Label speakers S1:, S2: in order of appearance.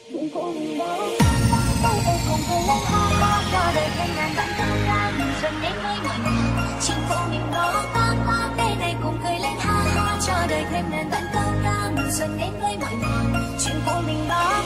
S1: chuyện của mình đó. Tay tay cùng cười lên ha ha, cho đời thêm ngàn vạn câu ca mừng xuân đến với mình. Chuyện của mình đó ta ta, tay tay cùng cười lên ha ha, cho đời thêm ngàn vạn câu ca mừng xuân đến với mình. Chuyện của mình đó.